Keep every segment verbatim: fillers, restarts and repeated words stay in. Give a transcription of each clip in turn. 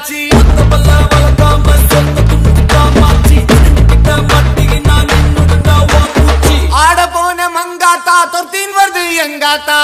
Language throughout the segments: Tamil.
ஆச்சி ஆட போன மங்காத்தா தொர்த்தீன் வருது எங்காத்தா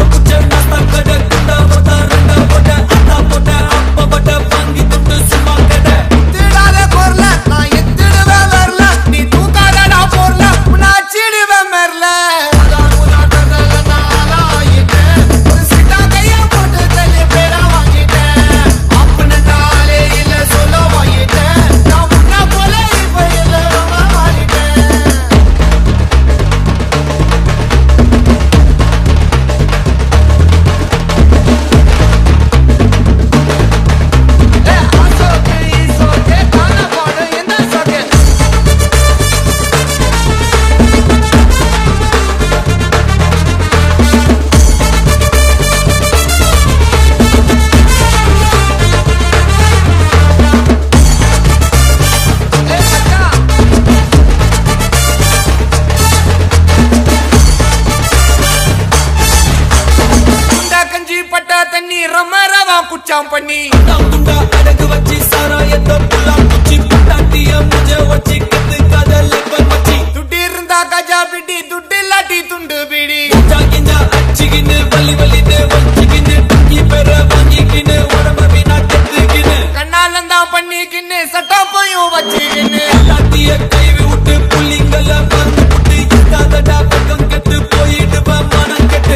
தண்ணி ரம ரவா குச்சாம் பண்ணி துண்டா அடகு வச்சி சாராயத்தை புல்லா குச்சி பட்டாட்டிய முஜ வச்சி கத்து காதல் பச்சி துட்டி இருந்தா கஜா பிடி துட்டு இல்லாட்டி துண்டு பிடி ஜாகிஞ்சா அச்சிகின்னு வலி வலின்னு வச்சிகின்னு டக்கி பெற வாங்கிக்கின்னு உடம்ப வீணா கத்துக்கின்னு கண்ணாலந்தான் பண்ணிக்கின்னு சட்டா போயும் வச்சிக்கின்னு எல்லாத்திய கைவி விட்டு புள்ளிங்கள மறந்து புட்டு இல்லாதடா பக்கம் கெட்டு போயிடுவா மனம் கெட்டு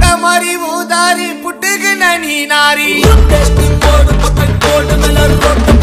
नारी